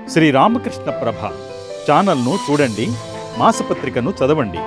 శ్రీ రామకృష్ణ ప్రభ ఛానల్ను చూడండి, మాసపత్రికను చదవండి.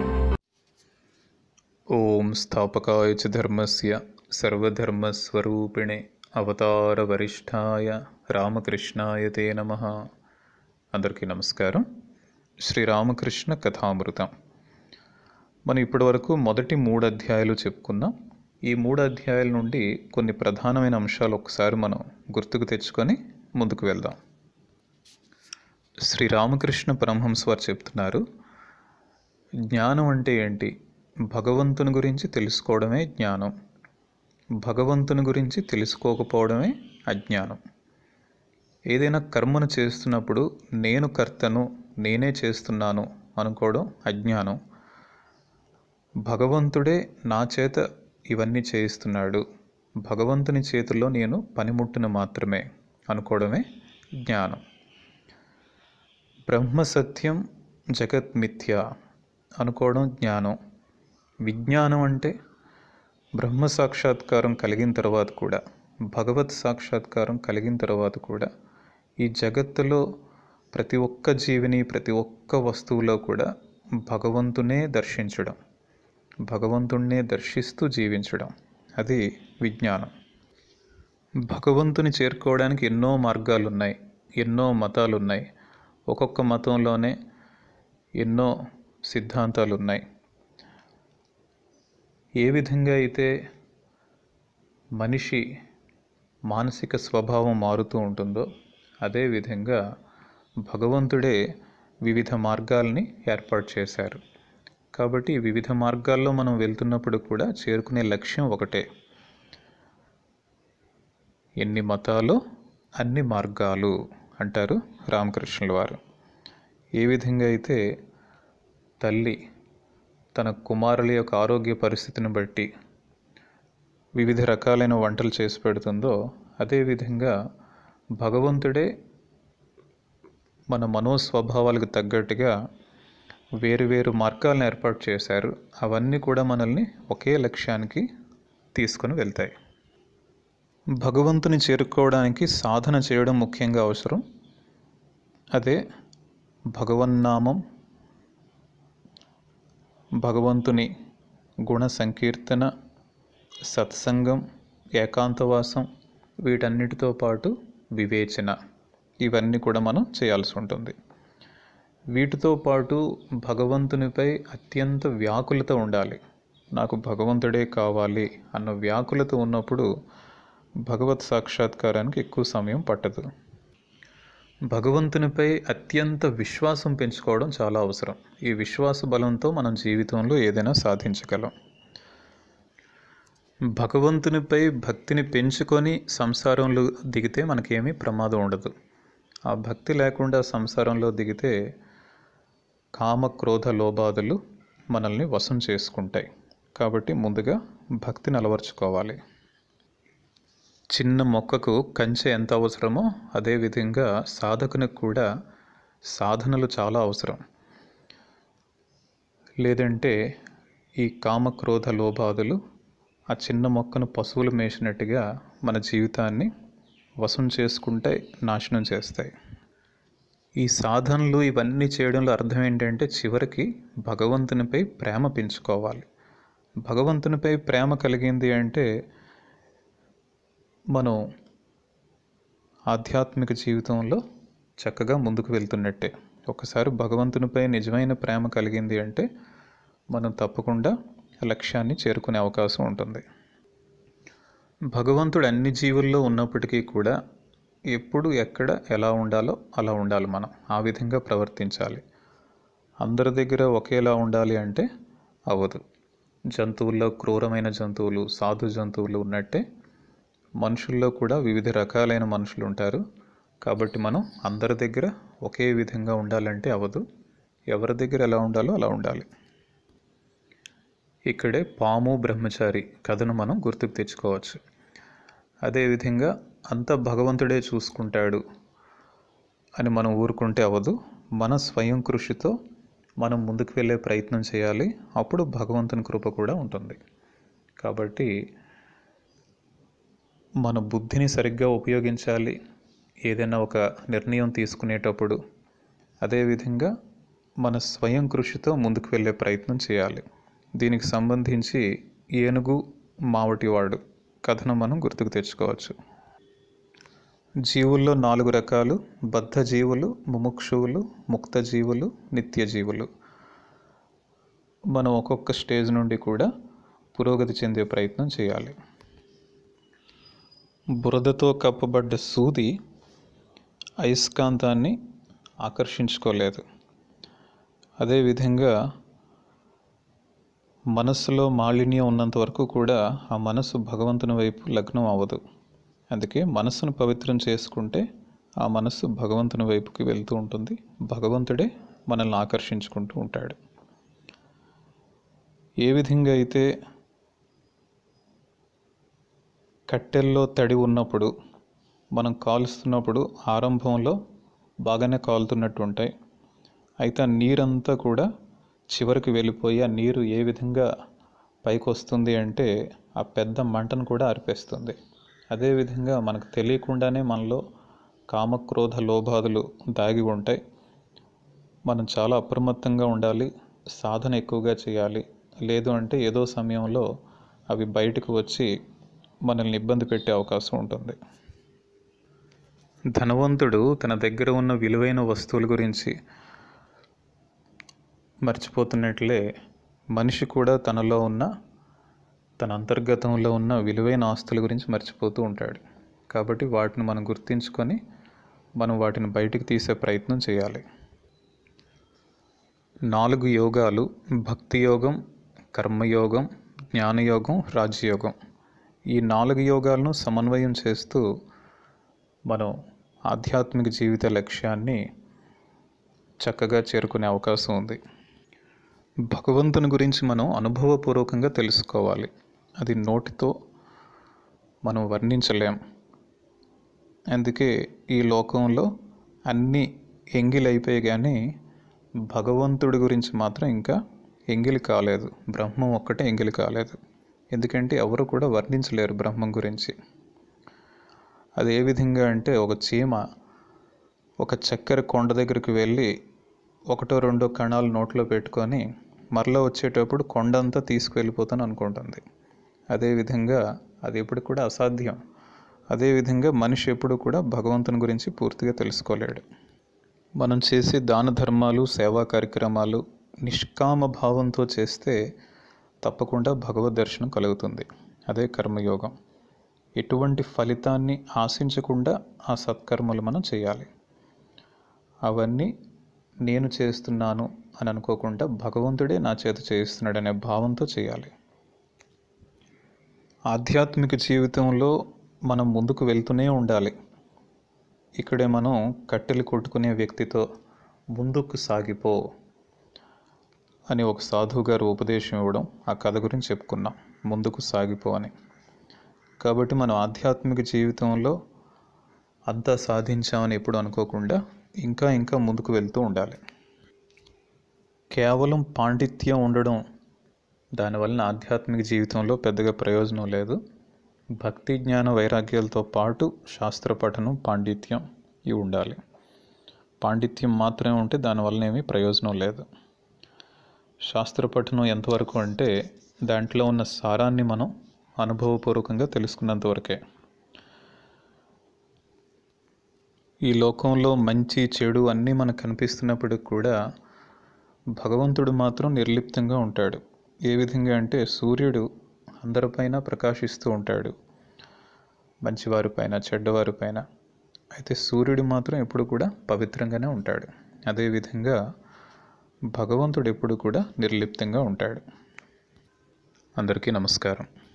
ఓం స్థాపకాయ చ ధర్మస్య సర్వధర్మస్వరూపిణే అవతార వరిష్ఠాయ రామకృష్ణాయ తే నమః. అందరికీ నమస్కారం. శ్రీరామకృష్ణ కథామృతం. మనం ఇప్పటివరకు మొదటి 3 అధ్యాయాలు చెప్పుకున్నాం. ఈ 3 అధ్యాయాల నుండి కొన్ని ప్రధానమైన అంశాలు ఒకసారి మనం గుర్తుకు తెచ్చుకొని ముందుకు వెళ్దాం. శ్రీరామకృష్ణ పరమహంస వారు చెప్తున్నారు, జ్ఞానం అంటే ఏంటి? భగవంతుని గురించి తెలుసుకోవడమే జ్ఞానం. భగవంతుని గురించి తెలుసుకోకపోవడమే అజ్ఞానం. ఏదైనా కర్మను చేస్తున్నప్పుడు నేను కర్తను, నేనే చేస్తున్నాను అనుకోవడం అజ్ఞానం. భగవంతుడే నా చేత ఇవన్నీ చేయిస్తున్నాడు, భగవంతుని చేతుల్లో నేను పనిముట్టును మాత్రమే అనుకోవడమే జ్ఞానం. బ్రహ్మ సత్యం, జగత్ మిథ్య అనుకోవడం జ్ఞానం. విజ్ఞానం అంటే బ్రహ్మ సాక్షాత్కారం కలిగిన తర్వాత కూడా, భగవత్ సాక్షాత్కారం కలిగిన తర్వాత కూడా ఈ జగత్తులో ప్రతి ఒక్క జీవిని, ప్రతి ఒక్క వస్తువులో కూడా భగవంతునే దర్శించడం, భగవంతుణ్ణే దర్శిస్తూ జీవించడం, అది విజ్ఞానం. భగవంతుని చేరుకోవడానికి ఎన్నో మార్గాలు ఉన్నాయి, ఎన్నో మతాలు ఉన్నాయి. ఒక్కొక్క మతంలోనే ఎన్నో సిద్ధాంతాలు ఉన్నాయి. ఏ విధంగా అయితే మనిషి మానసిక స్వభావం మారుతూ ఉంటుందో అదేవిధంగా భగవంతుడే వివిధ మార్గాల్ని ఏర్పాటు చేశారు. కాబట్టి వివిధ మార్గాల్లో మనం వెళ్తున్నప్పుడు కూడా చేరుకునే లక్ష్యం ఒకటే. ఎన్ని మతాలు అన్ని మార్గాలు అంటారు రామకృష్ణుల వారు. ఏ విధంగా అయితే తల్లి తన కుమారుల యొక్క ఆరోగ్య పరిస్థితిని బట్టి వివిధ రకాలైన వంటలు చేసి పెడుతుందో అదేవిధంగా భగవంతుడే మన మనోస్వభావాలకు తగ్గట్టుగా వేరు మార్గాలను ఏర్పాటు చేశారు. అవన్నీ కూడా మనల్ని ఒకే లక్ష్యానికి తీసుకొని వెళ్తాయి. భగవంతుని చేరుకోవడానికి సాధన చేయడం ముఖ్యంగా అవసరం. అదే భగవన్నామం, భగవంతుని గుణ సంకీర్తన, సత్సంగం, ఏకాంతవాసం, వీటన్నిటితో పాటు వివేచన, ఇవన్నీ కూడా మనం చేయాల్సి ఉంటుంది. వీటితో పాటు భగవంతునిపై అత్యంత వ్యాకులత ఉండాలి. నాకు భగవంతుడే కావాలి అన్న వ్యాకులత ఉన్నప్పుడు భగవత్ సాక్షాత్కారానికి ఎక్కువ సమయం పట్టదు. భగవంతునిపై అత్యంత విశ్వాసం పెంచుకోవడం చాలా అవసరం. ఈ విశ్వాస బలంతో మనం జీవితంలో ఏదైనా సాధించగలం. భగవంతునిపై భక్తిని పెంచుకొని సంసారంలో దిగితే మనకేమీ ప్రమాదం ఉండదు. ఆ భక్తి లేకుండా సంసారంలో దిగితే కామ, క్రోధ, లోభాదులు మనల్ని వశం చేసుకుంటాయి. కాబట్టి ముందుగా భక్తిని అలవర్చుకోవాలి. చిన్న మొక్కకు కంచె ఎంత అవసరమో అదేవిధంగా సాధకునికి కూడా సాధనలు చాలా అవసరం. లేదంటే ఈ కామక్రోధ లోభాదులు ఆ చిన్న మొక్కను పశువులు మేసినట్టుగా మన జీవితాన్ని వశం చేసుకుంటే నాశనం చేస్తాయి. ఈ సాధనలు ఇవన్నీ చేయడంలో అర్థం ఏంటంటే చివరికి భగవంతునిపై ప్రేమ పెంచుకోవాలి. భగవంతునిపై ప్రేమ కలిగింది అంటే మనం ఆధ్యాత్మిక జీవితంలో చక్కగా ముందుకు వెళ్తున్నట్టే. ఒకసారి భగవంతునిపై నిజమైన ప్రేమ కలిగింది అంటే మనం తప్పకుండా లక్ష్యాన్ని చేరుకునే అవకాశం ఉంటుంది. భగవంతుడు అన్ని జీవుల్లో ఉన్నప్పటికీ కూడా ఎప్పుడు ఎక్కడ ఎలా ఉండాలో అలా ఉండాలి. మనం ఆ విధంగా ప్రవర్తించాలి. అందరి దగ్గర ఒకేలా ఉండాలి అంటే అవ్వదు. జంతువుల్లో క్రూరమైన జంతువులు, సాధు జంతువులు ఉన్నట్టే మనుషుల్లో కూడా వివిధ రకాలైన మనుషులు ఉంటారు. కాబట్టి మనం అందరి దగ్గర ఒకే విధంగా ఉండాలంటే అవ్వదు. ఎవరి దగ్గర ఎలా ఉండాలో అలా ఉండాలి. ఇక్కడే పాము బ్రహ్మచారి కథను మనం గుర్తుకు తెచ్చుకోవచ్చు. అదేవిధంగా అంత భగవంతుడే చూసుకుంటాడు అని మనం ఊరుకుంటే అవ్వదు. మన స్వయం కృషితో మనం ముందుకు వెళ్ళే ప్రయత్నం చేయాలి. అప్పుడు భగవంతుని కృప కూడా ఉంటుంది. కాబట్టి మన బుద్ధిని సరిగ్గా ఉపయోగించాలి. ఏదైనా ఒక నిర్ణయం తీసుకునేటప్పుడు, అదేవిధంగా మన స్వయం కృషితో ముందుకు వెళ్ళే ప్రయత్నం చేయాలి. దీనికి సంబంధించి ఏనుగు మావటివాడు కథను మనం గుర్తుకు తెచ్చుకోవచ్చు. జీవుల్లో 4 రకాలు: బద్ధ జీవులు, ముముక్షువులు, ముక్త జీవులు, నిత్య జీవులు. మనం ఒక్కొక్క స్టేజ్ నుండి కూడా పురోగతి చెందే ప్రయత్నం చేయాలి. బురదతో కప్పబడ్డ సూది అయస్కాంతాన్ని ఆకర్షించుకోలేదు. అదేవిధంగా మనస్సులో మాలిన్యం ఉన్నంత వరకు కూడా ఆ మనసు భగవంతుని వైపు లగ్నం అవ్వదు. అందుకే మనస్సును పవిత్రం చేసుకుంటే ఆ మనస్సు భగవంతుని వైపుకి వెళ్తూ ఉంటుంది. భగవంతుడే మనల్ని ఆకర్షించుకుంటూ ఉంటాడు. ఏ విధంగా అయితే కట్టెల్లో తడి ఉన్నప్పుడు మనం కాలుస్తున్నప్పుడు ఆరంభంలో బాగానే కాలుతున్నట్టు ఉంటాయి. అయితే ఆ నీరంతా కూడా చివరికి వెళ్ళిపోయి ఆ నీరు ఏ విధంగా పైకి వస్తుంది అంటే ఆ పెద్ద మంటను కూడా ఆర్పేస్తుంది. అదేవిధంగా మనకు తెలియకుండానే మనలో కామక్రోధ లోభాదులు దాగి ఉంటాయి. మనం చాలా అప్రమత్తంగా ఉండాలి, సాధన ఎక్కువగా చేయాలి. లేదు అంటే ఏదో సమయంలో అవి బయటకు వచ్చి మనల్ని ఇబ్బంది పెట్టే అవకాశం ఉంటుంది. ధనవంతుడు తన దగ్గర ఉన్న విలువైన వస్తువుల గురించి మర్చిపోతున్నట్లే మనిషి కూడా తన అంతర్గతంలో ఉన్న విలువైన ఆస్తుల గురించి మర్చిపోతూ ఉంటాడు. కాబట్టి వాటిని మనం గుర్తించుకొని మనం వాటిని బయటికి తీసే ప్రయత్నం చేయాలి. 4 యోగాలు: భక్తి యోగం, కర్మయోగం, జ్ఞానయోగం, రాజయోగం. ఈ 4 యోగాలను సమన్వయం చేస్తూ మనం ఆధ్యాత్మిక జీవిత లక్ష్యాన్ని చక్కగా చేరుకునే అవకాశం ఉంది. భగవంతుని గురించి మనం అనుభవపూర్వకంగా తెలుసుకోవాలి. అది నోటితో మనం వర్ణించలేం. అందుకే ఈ లోకంలో అన్నీ ఎంగిలైపోయి కానీ భగవంతుడి గురించి మాత్రం ఇంకా ఎంగిలి కాలేదు. బ్రహ్మం ఒక్కటే ఎంగిలి కాలేదు. ఎందుకంటే ఎవరు కూడా వర్ణించలేరు బ్రహ్మం గురించి. అది ఏ విధంగా అంటే ఒక చీమ ఒక చక్కెర కొండ దగ్గరికి వెళ్ళి 1-2 కణాలు నోట్లో పెట్టుకొని మరలా వచ్చేటప్పుడు కొండంతా తీసుకువెళ్ళిపోతాను అనుకుంటుంది. అదేవిధంగా అది ఎప్పుడు కూడా అసాధ్యం. అదేవిధంగా మనిషి ఎప్పుడు కూడా భగవంతుని గురించి పూర్తిగా తెలుసుకోలేడు. మనం చేసే దాన ధర్మాలు, సేవా కార్యక్రమాలు నిష్కామ భావంతో చేస్తే తప్పకుండా భగవద్ దర్శనం కలుగుతుంది. అదే కర్మయోగం. ఎటువంటి ఫలితాన్ని ఆశించకుండా ఆ సత్కర్మలు మనం చేయాలి. అవన్నీ నేను చేస్తున్నాను అని అనుకోకుండా భగవంతుడే నా చేత చేయిస్తున్నాడనే భావంతో చేయాలి. ఆధ్యాత్మిక జీవితంలో మనం ముందుకు వెళ్తూనే ఉండాలి. ఇక్కడే మనం కట్టెలు కొట్టుకునే వ్యక్తితో ముందుకు సాగిపో అని ఒక సాధువు గారు ఉపదేశం ఇవ్వడం, ఆ కథ గురించి చెప్పుకున్నాం. ముందుకు సాగిపో అని. కాబట్టి మనం ఆధ్యాత్మిక జీవితంలో అంతా సాధించామని ఎప్పుడు అనుకోకుండా ఇంకా ఇంకా ముందుకు వెళ్తూ ఉండాలి. కేవలం పాండిత్యం ఉండడం, దానివలన ఆధ్యాత్మిక జీవితంలో పెద్దగా ప్రయోజనం లేదు. భక్తి, జ్ఞాన, వైరాగ్యాలతో పాటు శాస్త్ర పఠనం, పాండిత్యం ఇవి ఉండాలి. పాండిత్యం మాత్రమే ఉంటే దానివల్ల ఏమీ ప్రయోజనం లేదు. శాస్త్ర పఠనం ఎంతవరకు అంటే దాంట్లో ఉన్న సారాన్ని మనం అనుభవపూర్వకంగా తెలుసుకున్నంత వరకే. ఈ లోకంలో మంచి చెడు అన్నీ మనకు కనిపిస్తున్నప్పటికి కూడా భగవంతుడు మాత్రం నిర్లిప్తంగా ఉంటాడు. ఏ విధంగా అంటే సూర్యుడు అందరిపైన ప్రకాశిస్తూ ఉంటాడు, మంచివారిపైన, చెడ్డవారిపైన. అయితే సూర్యుడు మాత్రం ఎప్పుడు కూడా పవిత్రంగానే ఉంటాడు. అదేవిధంగా భగవంతుడు ఎప్పుడు కూడా నిర్లిప్తంగా ఉంటాడు. అందరికీ నమస్కారం.